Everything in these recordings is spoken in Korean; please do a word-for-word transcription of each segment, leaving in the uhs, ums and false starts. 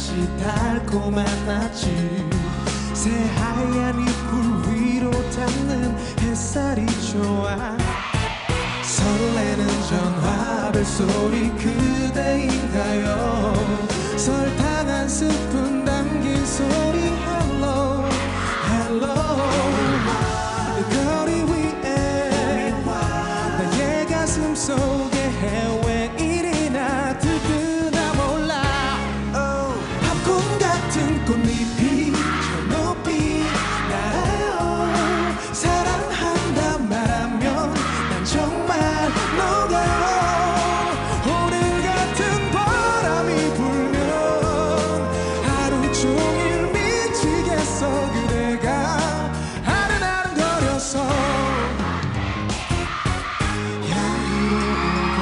햇볕이 달콤한 아침 새하얀 이불 위로 닿는 햇살이 좋아 설레는 전화벨 소리 그대인가요 설탕 한 스푼 담긴 소리 Hello Hello 거리 위에 나의 가슴 속에 해외 일이나 들뜨나 몰라 팝콘 같은 꽃잎이 저 높이 날아요 사랑한다 말하면 난 정말 녹아요 오늘 같은 바람이 불면 하루 종일 미치겠어 그대가 아른아른거려서 향기로운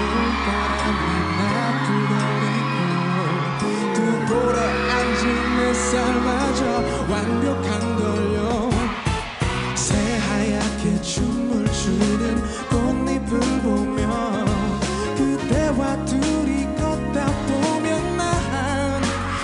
봄바람이 나 불어내고 두 볼에 앉은 햇살마저 완벽한 걸요 새하얗게 춤을 추는 꽃잎을 보며 그대와 둘이 걷다 보면 난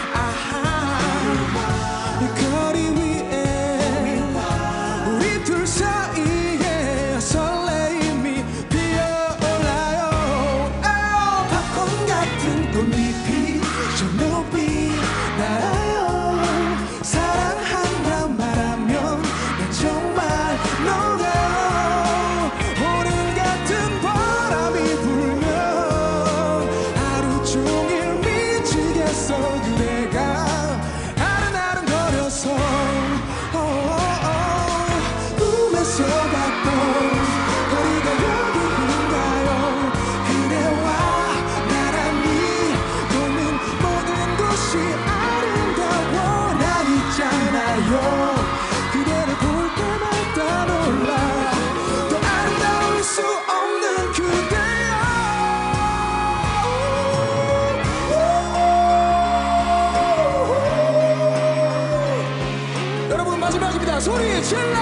아하 이 거리 위에 우리 둘 사이에 설레임이 피어올라요 팝콘 같은 꽃잎이 저 높이 날아요 사랑한다 말하면 난 정말 녹아요 오늘 같은 바람이 불면 하루 종일 미치겠어 그대가 아른아른거려서 꿈에서 봤던 거리가 여기인가요 그대와 나란히 걷는 모든 곳이 아름다워 난 있잖아요 그대를 볼 때마다 놀라 더 아름다울 수 없는 그대여 여러분 마지막입니다 소리 질러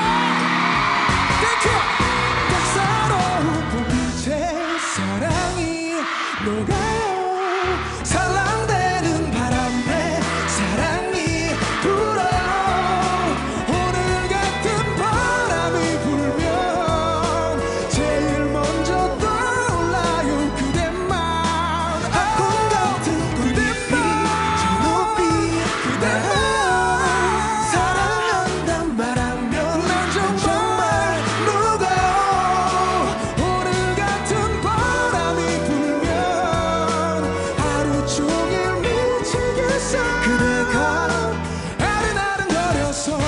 땡큐 따사로운 불빛에 사랑이 녹아요 살랑대는 바람에 사랑이 불어요 오늘 같은 바람이 불면 제일 먼저 떠올라요 그대만 팝콘 같은 그대만 저 높이 그대만 사랑한단 말하면 난 정말 녹아요 오늘 같은 바람이 불면 하루 종일 미치겠어 그대가 아른아른거려서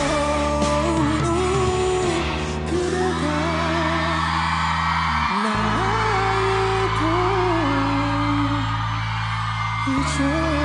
그대가 나의 봄이죠